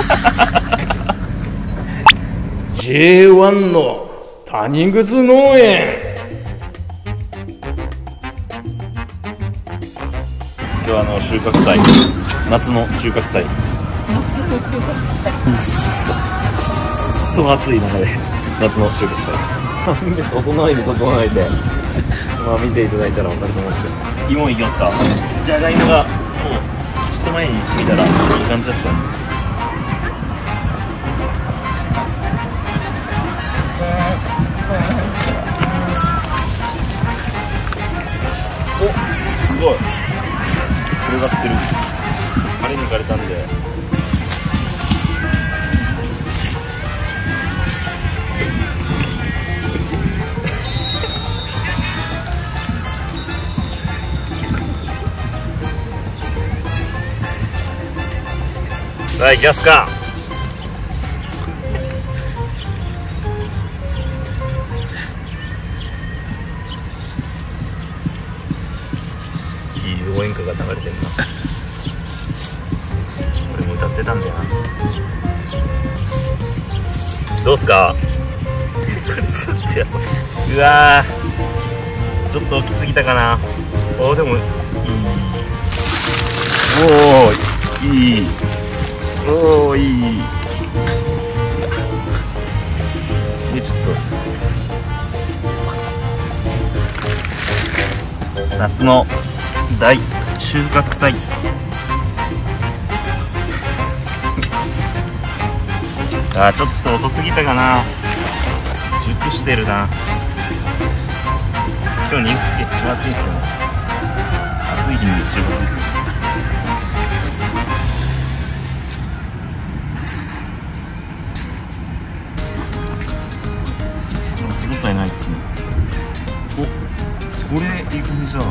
J1 の谷口農園。 今日は収穫祭、夏の収穫祭。そう暑い中で夏の収穫祭。整えてまあ見ていただいたら分かると思うんですけど、芋いきますか。じゃがいもがもうちょっと前に見たらいい感じだったんで。お、すごい広がってる。晴れに行かれたんで。さあ行きますか。いい応援歌が流れてるな。俺も歌ってたんだよな。どうすかこれちょっとやばい。うわー、ちょっと大きすぎたかな。おーでもいい。おーいい。おーいい。でちょっと夏の大収穫祭。あーちょっと遅すぎたかな。熟してるな。今日人気一番暑いですよね。暑い日に収穫。手応えないっすね。お、これいい感じだ。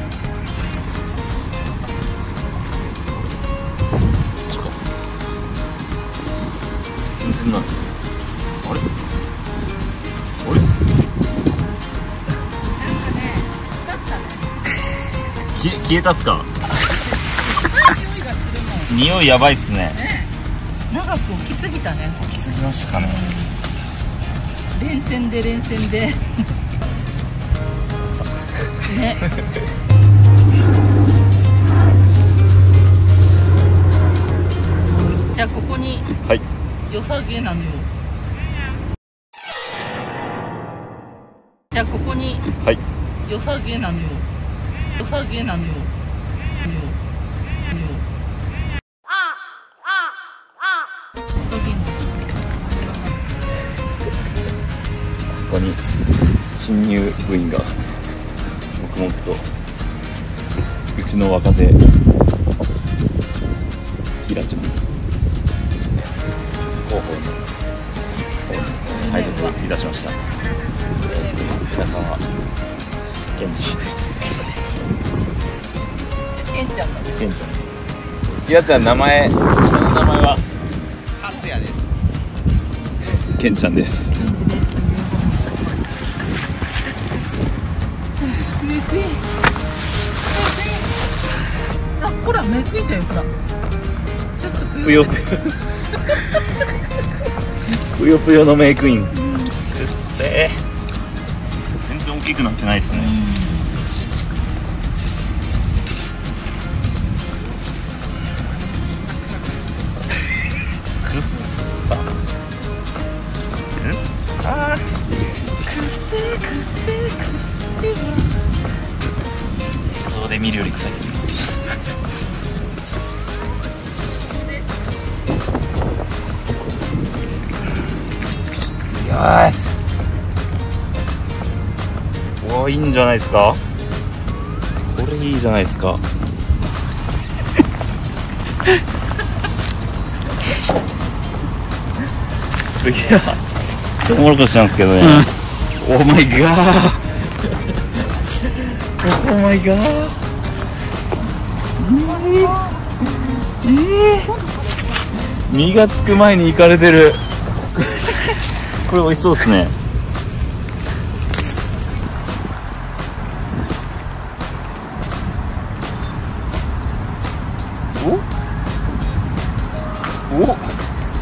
全然ない。あれ消えたっすか。匂いやばいっすね。 長く置きすぎたね。 置きすぎましたかね。 連戦でね。じゃあここに良さげなのよ。じゃあここに良さげなのよ。良さげなのよ。 あそこに新入部員が黙々と、うちの若手ひらちゃん広報の配属いたしました平川健二。 ケンちゃんだ。 ケンちゃん。ひらちゃん、下の名前は勝也です。 ケンちゃんです。 メイクイン。あ、ほらメイクインじゃんよ。ほらちょっとぷよぷよぷよぷよのメイクイン。くっせー。全然大きくなってないですね。くっさくせー。映像で見るより臭いです。よーし。おー、いいんじゃないですか。これいいじゃないですか。いや、トウモロコシなんですけどね。オーマイガー。オーマイガー。実がつく前にいかれてる。これ美味しそうですね。お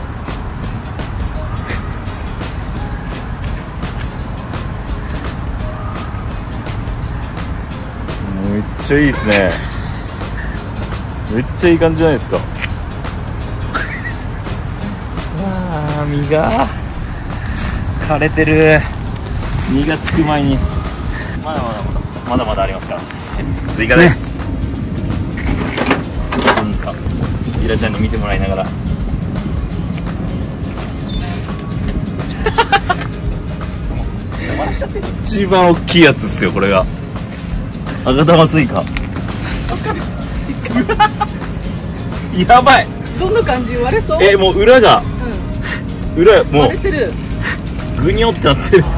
ちゃいいですね。めっちゃいい感じじゃないですか。ああ、身が枯れてる。身がつく前にまだまだありますから。スイカです、なんかイラちゃんに見てもらいながら一番大きいやつですよ、これが赤玉スイカ。やばい。 どんな感じ？割れそう？ もう裏が、裏もう割れてる。 グニョってなってる。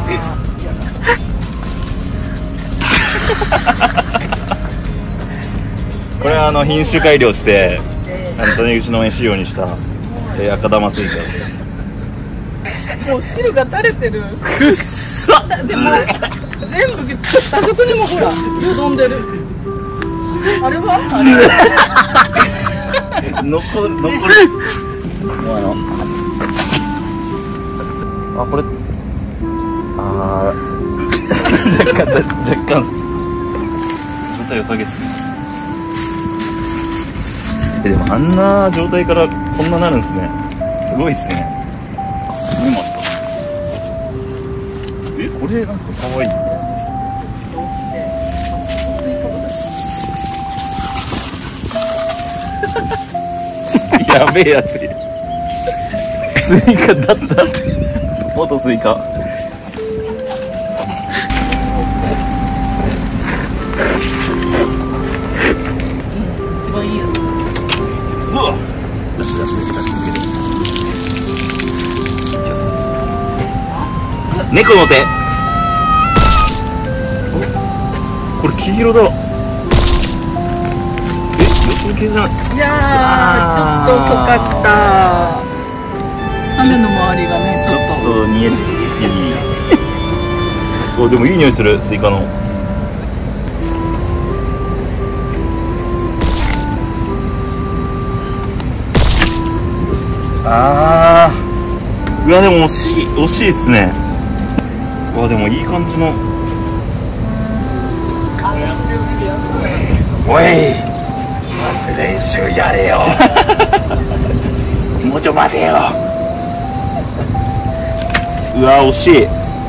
これは品種改良して種口の仕様にした赤玉スイカです。 もう汁が垂れてる。 くっさ。 でも全部あそこにもほらよどんでる。あれは？ 残る。もうあ、これ若干す。状態良さげっすね。でもあんな状態からこんななるんですね。すごいっすね。見ますか？これなんか可愛い。やべえやつ。スイカだった。元スイカ。 一番いいやつ。 出し抜ける。猫の手。これ黄色だ。よその系じゃない。 いやー、ちょっと遅かった。羽の周りがね、ちょっと煮えていい。お、でもいい匂いする、スイカの。あー、うわ、でも惜しいっすね。うわ、でもいい感じの。おい、まず練習やれよ。もうちょ待てよ。うわ、惜しい。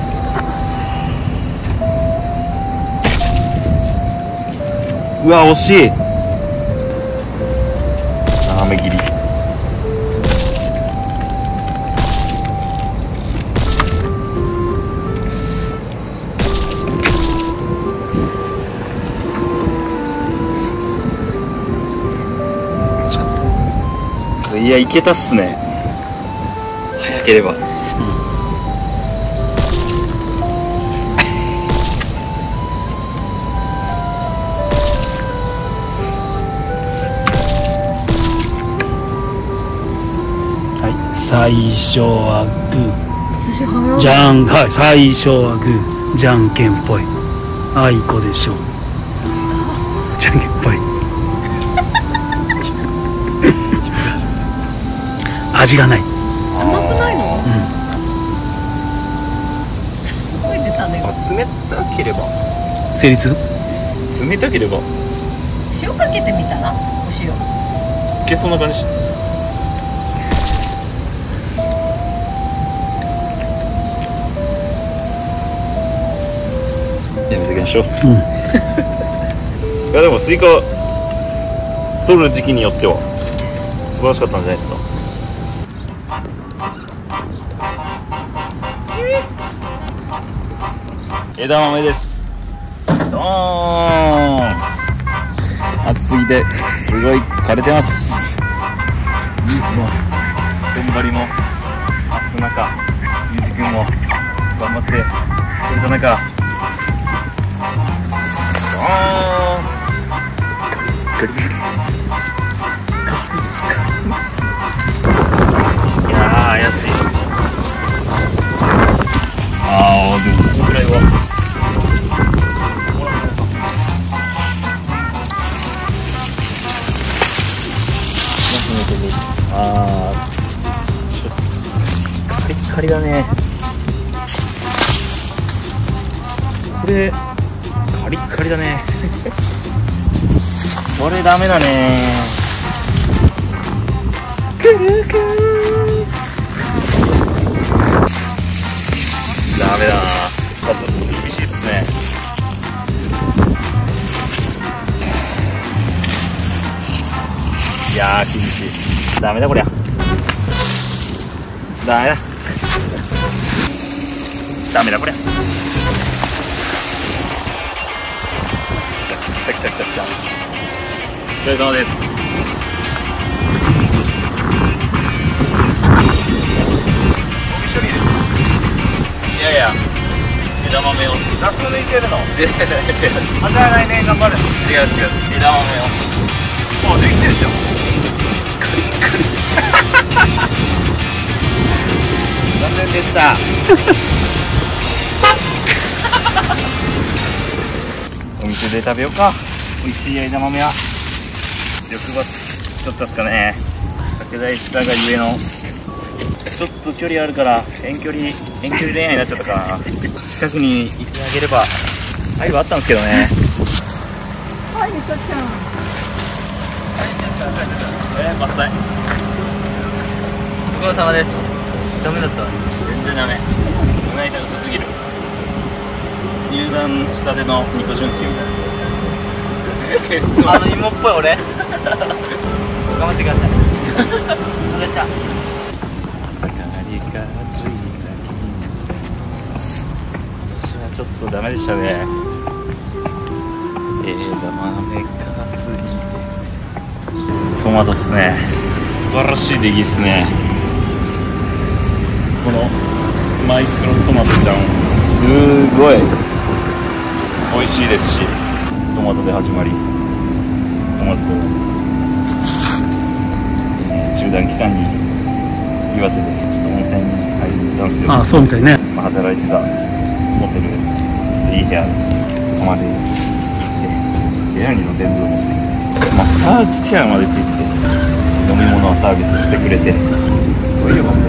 うわ、惜しい。斜め切り。いや、いけたっすね。早ければ。 最初はグー、じゃん、はい、最初はグー、じゃんけんぽい。あいこでしょう。じゃんけんぽい。味がない。 甘くないの？すごい出たね。 冷たければ。 成立？ 冷たければ。 塩かけてみたら？お塩。 いけそうな感じして。やめときましょう。いや、でもスイカ取る時期によっては素晴らしかったんじゃないですか。枝豆です。ドーン。暑いですごい枯れてます。いいですね。踏ん張りもあった中、ゆうじくんも頑張ってくれた中、ガリガリ。いやー、怪しい。でもこのぐらいはちょっとカリカリだね。これカリカリだね。 これダメだね。くるくる。ダメだ。ちょっと厳しいっすね。いやー厳しい。ダメだこりゃ。ダメだ。ダメだこりゃ。来た来た来た来た。お疲れ様です。いやいや、枝豆を雑草でいけるの？違う違う。また来年頑張るの？違う違う。枝豆を。もうできてるじゃん。カリッカリ。残念でした。お店で食べようか。美味しい枝豆は。欲張っちゃったっすかね。武田石田がゆえの。ちょっと距離あるから遠距離恋愛になっちゃったかな。近くにいてあげれば愛はあったんですけどね。 はい、みかちゃん。 伐採。ご苦労様です。ダメだった。全然ダメ。胸板薄すぎる。入団したてのニコ俊介みたいな。芋っぽい俺。頑張ってください。お願いします。私はちょっとダメでしたね。枝豆かつりトマトっすね。素晴らしい出来っすね。このマイクロトマトちゃんすごい美味しいですし、トマトで始まりトマト中断期間に岩手で温泉に入ったんですよ。 ああ、そうみたいね。 働いてたホテルでいい部屋に泊まりに行って部屋に露天風呂もついてマッサージチェアまでついてて飲み物をサービスしてくれてすごい良かったです。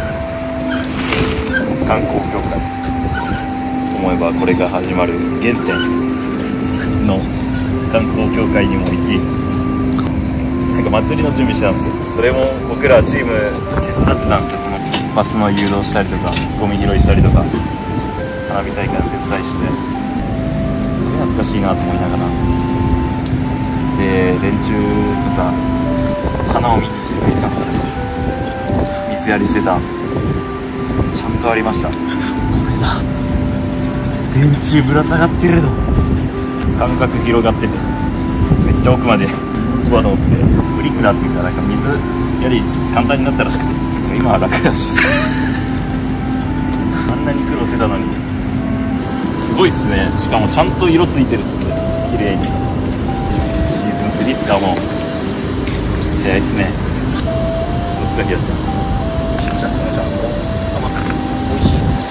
観光協会思えばこれが始まる原点の観光協会にも行き、なんか祭りの準備してたんですよ。それも僕らチーム手伝ってたんですよ。そのバスの誘導したりとかゴミ拾いしたりとか花火大会の手伝いして、すごい懐かしいなと思いながら、で連中とか花を見に来てくれたんですよ。水やりしてた。ちゃんとありました。これだ、電柱ぶら下がってるの。感覚広がっててめっちゃ奥まで行こうと思って、スプリンクラーっていうかなんか水より簡単になったらしくて、今は楽らしいです。あんなに苦労してたのにすごいっすね。しかもちゃんと色ついてるっすね、綺麗に。シーズン3っすか。もう早いっすね。どうっすかひやちゃん。ちゃんと甘くて美味しい。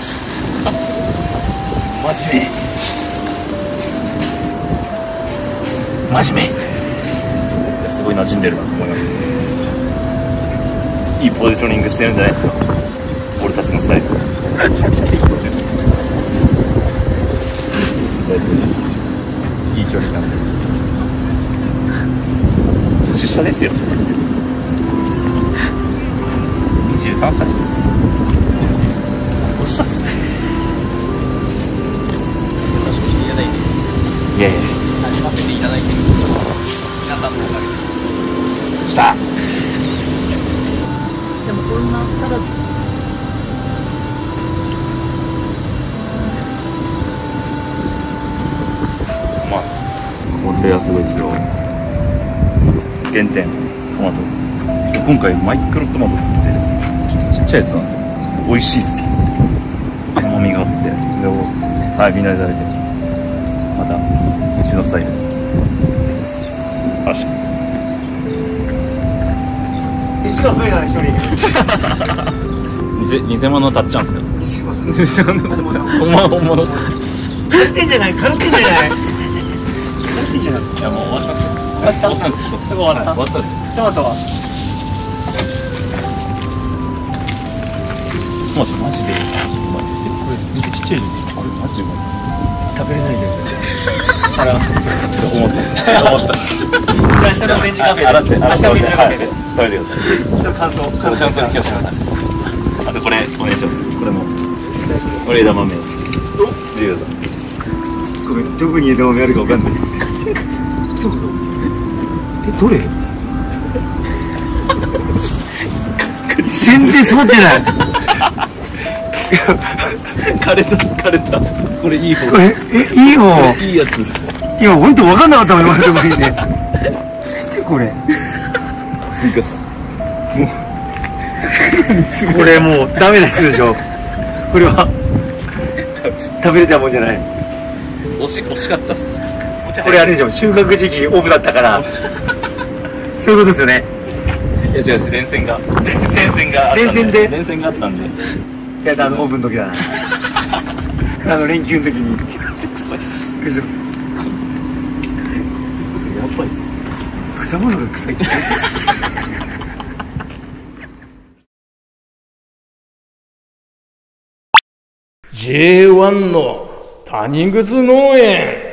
真面目真面目。すごい馴染んでるなと思います。いいポジショニングしてるんじゃないですか、俺たちのスタイル。いい距離感で。年下ですよ。23歳。どうしたっすね。いやいや、 始まっていただいてる皆さんのおかげでした。 でもこんなサラダまあこれはすごいですよ。原点トマト。今回マイクロトマトって言ってちょっとちっちゃいやつなんですよ。美味しいっす。甘みがあって、それをはいみんなで食べて、またうちのスタイル。確かに。 飯が増えたね、一人。 偽物たっちゃうんすか。偽物たっちゃん。本物っすか。 軽くんじゃない、軽くんじゃない。軽くんじゃない。 いやもう終わりますよ。終わったんですよ。終わったんです。 トマトはトマトマジでうまいっすよ。これめっちゃちっちゃいのにこれマジでうまいっす。食べれないんだよね。 思ったっす。じゃあ明日のオレンジカフェで。明日のオレンジカフェで食べてください。ちょっと感想聞かせてください。あとこれお願いします。これも枝豆。見てください。 ごめん、どこに枝豆あるかわかんない。どれ？全然触ってない。 枯れた。これいい方。 これいい方。 いいやつです。 今本当わかんなかったもん今のところにね。見てこれ。 スイカス。 これもうダメなやつでしょ。これは食べれたもんじゃない。 惜しかったっす。 これあれでしょ。収穫時期オフだったから。そういうことですよね。 いや違うです。連戦があったんで。 いやオフの時だな。連休の時に。 めちゃくちゃ臭いっす。 やばいっす。果物が臭いって。 J1 の谷口農園。